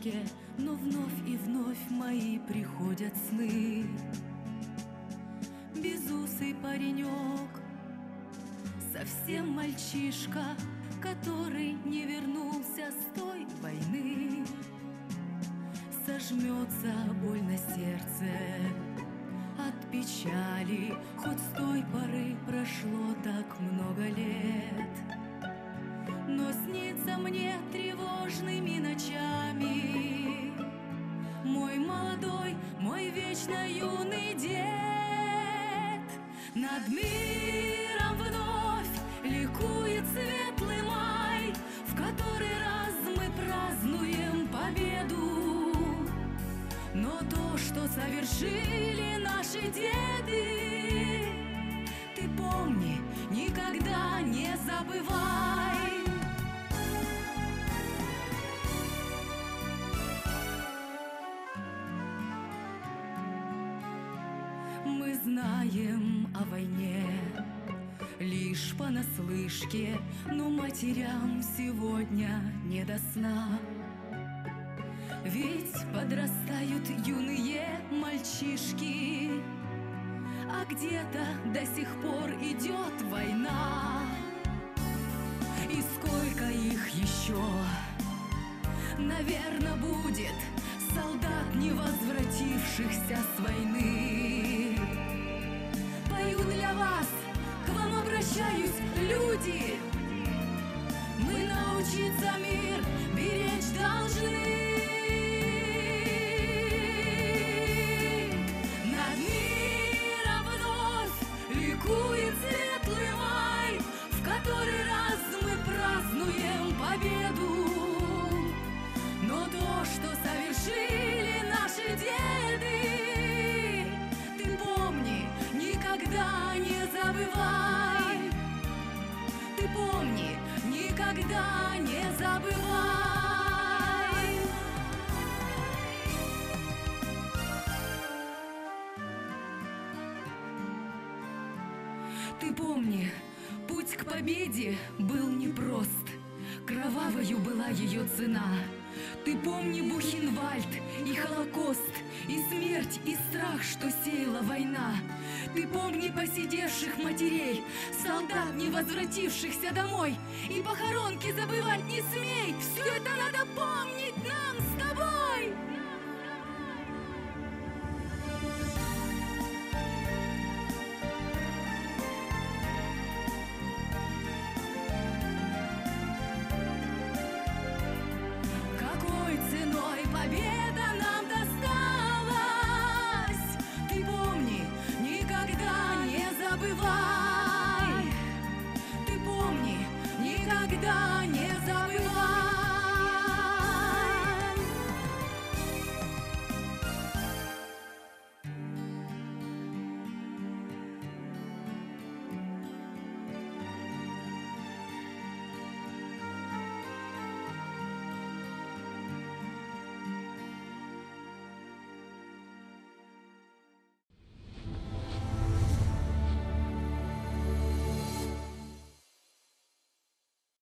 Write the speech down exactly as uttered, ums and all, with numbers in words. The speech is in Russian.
дорожке, но вновь и вновь мои приходят сны. Безусый паренек, совсем мальчишка, который не вернулся с той войны. Сожмется боль на сердце от печали, хоть с той поры прошло так много лет. Но снится мне тревожными ночами мой молодой, мой вечно юный дед. Над миром вновь ликует светлый май, в который раз мы празднуем победу. Но то, что совершили наши деды, ты помни, никогда не забывай. Мы знаем о войне лишь понаслышке, но матерям сегодня не до сна. Ведь подрастают юные мальчишки, а где-то до сих пор идет война. И сколько их еще, наверное, будет солдат, не возвратившихся с войны. Пою для вас, к вам обращаюсь, люди. Мы научиться мир беречь должны. Над миром вновь ликует светлый май, в который раз мы празднуем победу. Но то, что совершили наши деды, ты помни, никогда не забывай. Ты помни, никогда не забывай. Ты помни, путь к победе был непрост, кровавою была ее цена. Ты помни Бухенвальд и Холокост, и смерть, и страх, что сеяла война. Ты помни посидевших матерей, солдат, не возвратившихся домой, и похоронки забывать не смей. Все это надо помнить нам с тобой. Какой ценой победа нам досталась, ты помни, никогда не забывай. Ты помни, никогда не забывай.